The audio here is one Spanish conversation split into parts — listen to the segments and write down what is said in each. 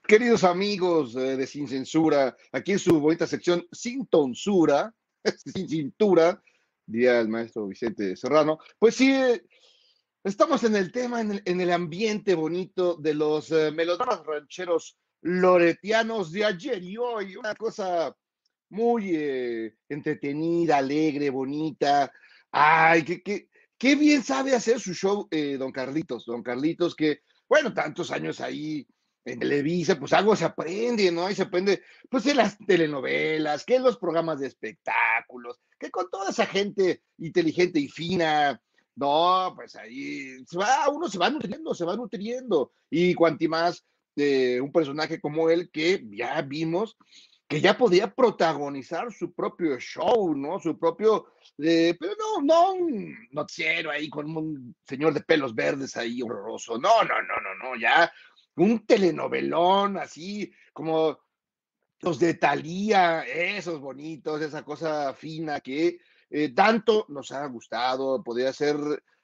Queridos amigos de Sin Censura, aquí en su bonita sección Sin Tonsura, Sin Cintura, diría el maestro Vicente Serrano. Pues sí, estamos en el tema, en el ambiente bonito de los melodramas rancheros loretianos de ayer y hoy. Una cosa muy entretenida, alegre, bonita. Ay, qué bien sabe hacer su show, don Carlitos. Don Carlitos, que, bueno, tantos años ahí en Televisa, pues algo se aprende, ¿no? Y se aprende, pues, en las telenovelas, que en los programas de espectáculos, que con toda esa gente inteligente y fina, no, pues ahí uno se va nutriendo, se va nutriendo. Y cuanti más un personaje como él que ya vimos que ya podía protagonizar su propio show, ¿no? Su propio, pero no un noticiero ahí con un señor de pelos verdes ahí horroroso. No, ya un telenovelón así como los de Thalía, esos bonitos, esa cosa fina que tanto nos ha gustado, podría ser,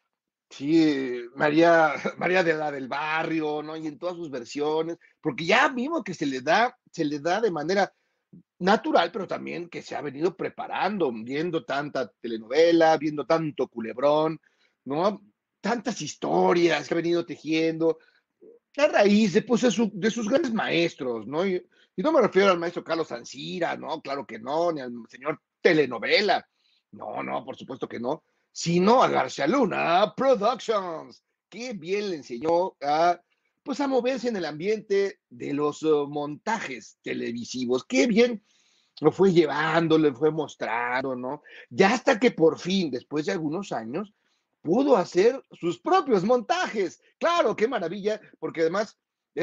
sí, María de la del Barrio, ¿no? Y en todas sus versiones, porque ya vimos que se le da de manera natural, pero también que se ha venido preparando, viendo tanta telenovela, viendo tanto culebrón, ¿no? Tantas historias que ha venido tejiendo a raíz de, pues, de sus grandes maestros, ¿no? Y no me refiero al maestro Carlos Ancira, ¿no? Claro que no, ni al señor telenovela, no, por supuesto que no, sino a García Luna Productions, que bien le enseñó pues, a moverse en el ambiente de los montajes televisivos, qué bien lo fue llevando, le fue mostrando, ¿no? Ya hasta que por fin, después de algunos años, pudo hacer sus propios montajes. Claro, qué maravilla, porque además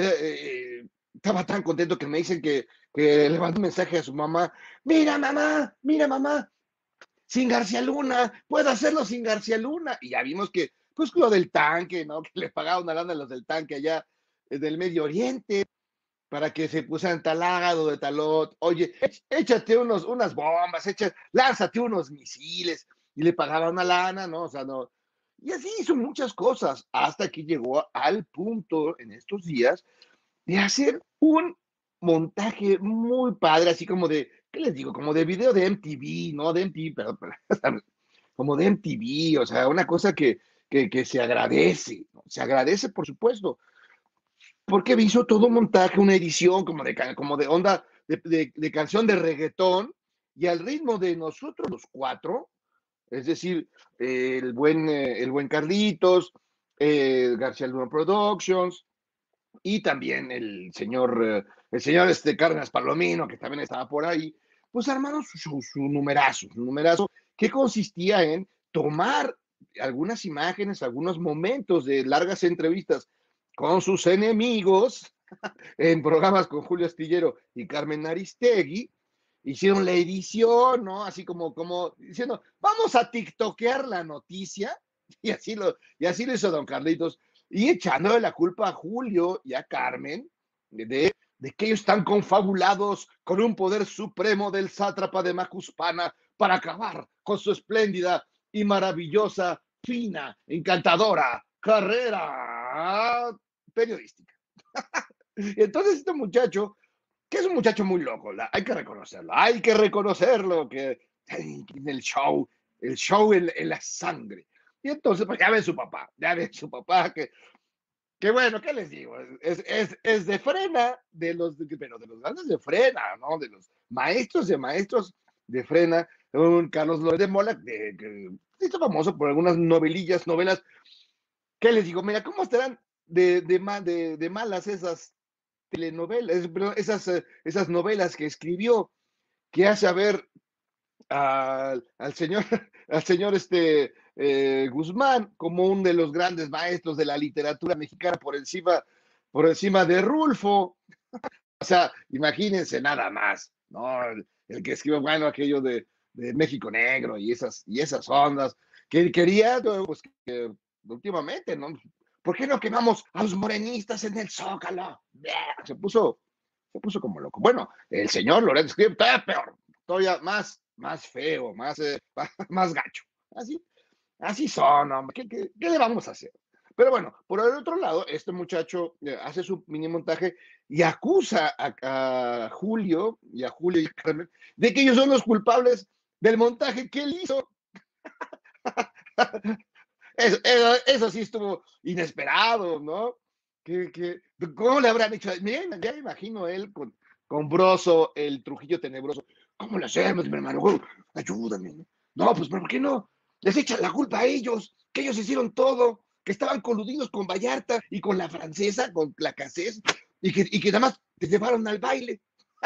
estaba tan contento que me dicen que le mandó un mensaje a su mamá, mira mamá, sin García Luna, puedo hacerlo sin García Luna. Y ya vimos que, pues lo del tanque, ¿no? Que le pagaba una lana a los del tanque allá del Medio Oriente para que se pusieran tal Ágado de Talot, oye, échate unas bombas, lánzate unos misiles, y le pagaba una lana, ¿no? O sea, no. Y así hizo muchas cosas, hasta que llegó al punto en estos días de hacer un montaje muy padre, así como de, ¿qué les digo? Como de video de MTV, ¿no? De MTV, perdón, como de MTV, o sea, una cosa que se agradece, ¿no? Se agradece, por supuesto, porque hizo todo un montaje, una edición como de onda de canción de reggaetón y al ritmo de nosotros los cuatro, es decir, el buen Carlitos, García Luna Productions y también el señor Cárdenas Palomino, que también estaba por ahí, pues armaron su numerazo que consistía en tomar algunas imágenes, algunos momentos de largas entrevistas con sus enemigos en programas con Julio Astillero y Carmen Aristegui, hicieron la edición, ¿no? Así como diciendo, vamos a tiktokear la noticia, y así lo hizo don Carlitos, y echándole la culpa a Julio y a Carmen de que ellos están confabulados con un poder supremo del sátrapa de Macuspana para acabar con su espléndida y maravillosa, fina, encantadora carrera periodística. Entonces este muchacho, que es un muchacho muy loco, hay que reconocerlo, que tiene el show en la sangre. Y entonces, pues ya ve su papá, que bueno, ¿qué les digo? Es de frena, pero de los grandes de frena, ¿no? De los maestros de maestros de frena, un Carlos Loret de Mola, que es famoso por algunas novelas. ¿Qué les digo? Mira, ¿cómo estarán de malas esas telenovelas, perdón, esas novelas que escribió, que hace ver al señor, al señor Guzmán como uno de los grandes maestros de la literatura mexicana por encima de Rulfo? O sea, imagínense nada más, ¿no? El que escribió, bueno, aquello de México Negro y esas ondas, que quería, pues, que últimamente, ¿no? ¿Por qué no quemamos a los morenistas en el Zócalo? Se puso como loco. Bueno, el señor Lorenzo escribe todavía peor, todavía más feo, más gacho. Así son, hombre. ¿Qué le vamos a hacer? Pero bueno, por el otro lado, este muchacho hace su mini montaje y acusa a Julio y a Carmen de que ellos son los culpables del montaje que él hizo. Eso sí estuvo inesperado, ¿no? ¿Cómo le habrán dicho? Miren, ya me imagino él con Broso, el Trujillo tenebroso. ¿Cómo lo hacemos, mi hermano? Ayúdame. No, pues ¿por qué no? Les echan la culpa a ellos, que ellos hicieron todo, que estaban coludidos con Vallarta y con la francesa, con la Cassés, y que nada más te llevaron al baile.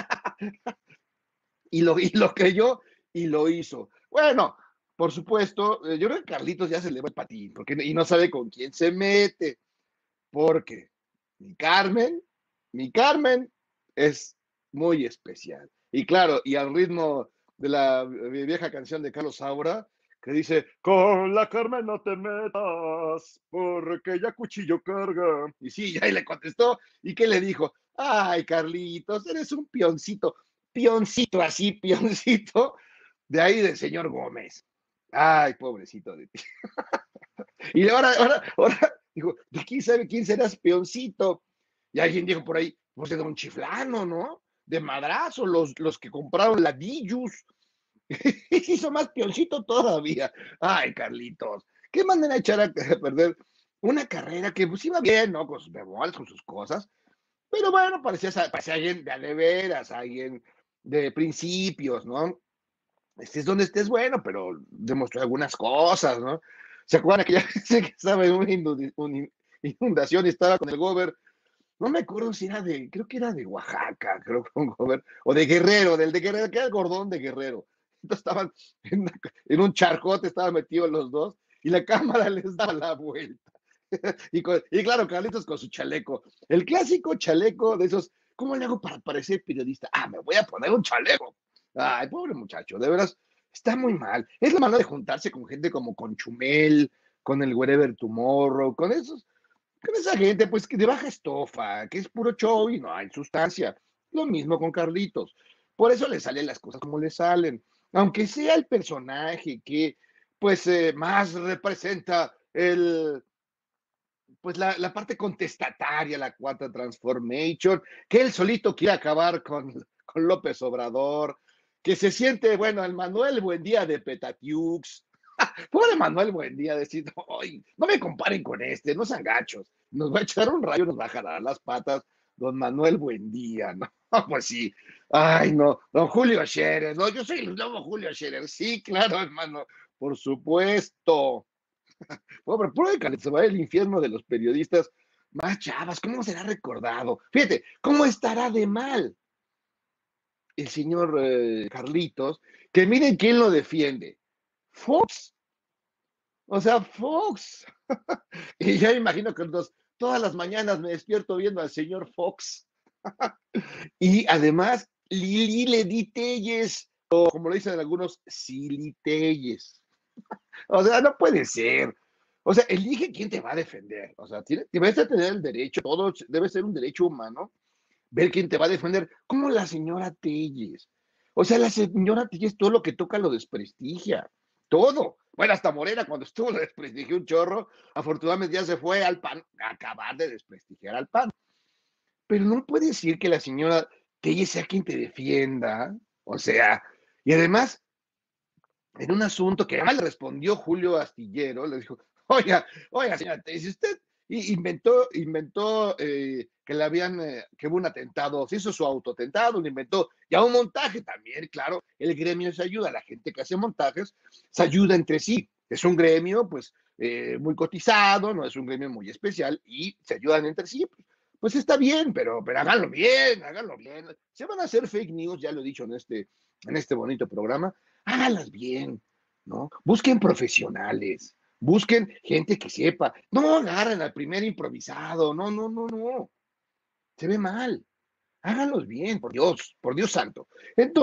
Y lo creyó y lo hizo. Bueno, por supuesto, yo creo que Carlitos ya se le va el patín, y no sabe con quién se mete, porque mi Carmen, mi Carmen es muy especial. Y claro, y al ritmo de la vieja canción de Carlos Saura, que dice, con la Carmen no te metas, porque ya cuchillo carga. Y sí, ya le contestó, ¿y qué le dijo? Ay, Carlitos, eres un pioncito así, pioncito, de ahí del señor Gómez. Ay, pobrecito de ti. Y ahora, dijo, ¿de quién sabe quién serás peoncito? Y alguien dijo por ahí, pues de Don Chiflano, ¿no? De Madrazo, los que compraron la Dillus. Y se hizo más peoncito todavía. Ay, Carlitos, qué manera de echar a perder una carrera que pues iba bien, ¿no? Con sus bemoles, con sus cosas. Pero bueno, parecía alguien de veras, alguien de principios, ¿no? Estés donde estés, bueno, pero demostró algunas cosas, ¿no? ¿Se acuerdan que ya que estaba en una inundación y estaba con el gober? No me acuerdo si era creo que era de Oaxaca, creo que un gober, o de Guerrero, del de Guerrero, que era el Gordón de Guerrero. Entonces estaban en un charcote, estaban metidos los dos, y la cámara les daba la vuelta. Y claro, Carlitos con su chaleco, el clásico chaleco de esos, ¿cómo le hago para parecer periodista? Ah, me voy a poner un chaleco. Ay, pobre muchacho, de veras, está muy mal. Es la manera de juntarse con gente como con Chumel, con el Wherever Tomorrow, con esa gente, pues, que de baja estofa, que es puro show y no hay sustancia. Lo mismo con Carlitos. Por eso le salen las cosas como le salen. Aunque sea el personaje que, pues, más representa pues la parte contestataria, la cuarta transformation, que él solito quiere acabar con López Obrador, que se siente, bueno, el Manuel Buendía de Petatiux. Pobre Manuel Buendía decir, "Ay, no me comparen con este, no sean gachos, nos va a echar un rayo, nos va a jalar las patas, don Manuel Buendía, ¿no? Pues sí, ay, no, don Julio Scherer, no, yo soy el nuevo Julio Scherer, sí, claro, hermano, por supuesto. Pobre, pobre se va el infierno de los periodistas más chavas, ¿cómo será recordado? Fíjate, ¿cómo estará de mal el señor Carlitos? Que miren quién lo defiende. Fox, o sea, Fox. Y ya imagino que todas las mañanas me despierto viendo al señor Fox. Y además, Lili Ledi Telles, o como lo dicen algunos, Sili Telles. O sea, no puede ser. O sea, elige quién te va a defender. O sea, debes de tener el derecho, todo debe ser un derecho humano, ver quién te va a defender, como la señora Telles. O sea, la señora Telles todo lo que toca lo desprestigia. Todo. Bueno, hasta Morena cuando estuvo lo desprestigió un chorro. Afortunadamente ya se fue al PAN a acabar de desprestigiar al PAN. Pero no puede decir que la señora Telles sea quien te defienda. O sea, y además en un asunto que además le respondió Julio Astillero, le dijo, oiga, señora, si usted inventó que que hubo un atentado, se hizo su autoatentado, lo inventó, ya un montaje también, claro, el gremio se ayuda, la gente que hace montajes se ayuda entre sí, es un gremio pues muy cotizado, no es un gremio muy especial y se ayudan entre sí, pues está bien, pero háganlo bien. Se van a hacer fake news, ya lo he dicho en este bonito programa, háganlas bien, ¿no? Busquen profesionales, busquen gente que sepa, no agarren al primer improvisado, no, no, no, no, se ve mal, háganlos bien, por Dios santo. Entonces,